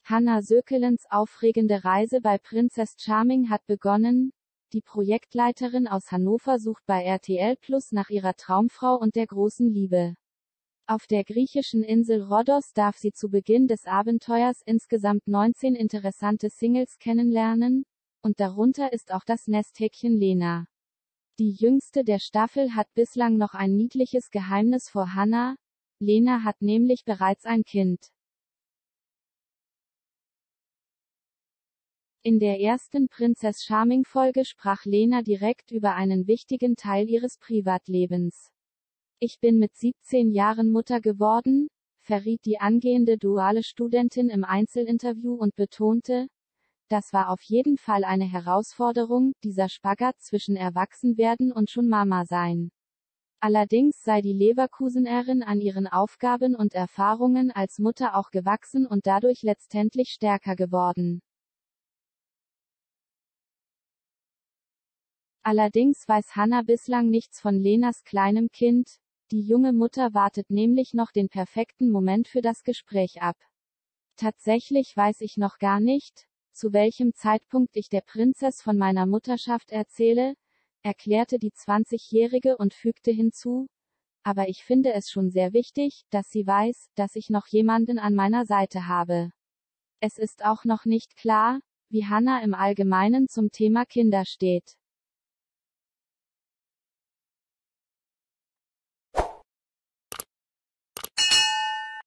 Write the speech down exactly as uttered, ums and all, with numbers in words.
Hannah Sökelens aufregende Reise bei Princess Charming hat begonnen. Die Projektleiterin aus Hannover sucht bei R T L Plus nach ihrer Traumfrau und der großen Liebe. Auf der griechischen Insel Rhodos darf sie zu Beginn des Abenteuers insgesamt neunzehn interessante Singles kennenlernen, und darunter ist auch das Nesthäkchen Lena. Die jüngste der Staffel hat bislang noch ein niedliches Geheimnis vor Hannah. Lena hat nämlich bereits ein Kind. In der ersten Princess Charming-Folge sprach Lena direkt über einen wichtigen Teil ihres Privatlebens. Ich bin mit siebzehn Jahren Mutter geworden, verriet die angehende duale Studentin im Einzelinterview und betonte, das war auf jeden Fall eine Herausforderung, dieser Spagat zwischen Erwachsenwerden und schon Mama sein. Allerdings sei die Leverkusenerin an ihren Aufgaben und Erfahrungen als Mutter auch gewachsen und dadurch letztendlich stärker geworden. Allerdings weiß Hannah bislang nichts von Lenas kleinem Kind. Die junge Mutter wartet nämlich noch den perfekten Moment für das Gespräch ab. Tatsächlich weiß ich noch gar nicht, zu welchem Zeitpunkt ich der Prinzess von meiner Mutterschaft erzähle, erklärte die zwanzigjährige und fügte hinzu, aber ich finde es schon sehr wichtig, dass sie weiß, dass ich noch jemanden an meiner Seite habe. Es ist auch noch nicht klar, wie Hannah im Allgemeinen zum Thema Kinder steht.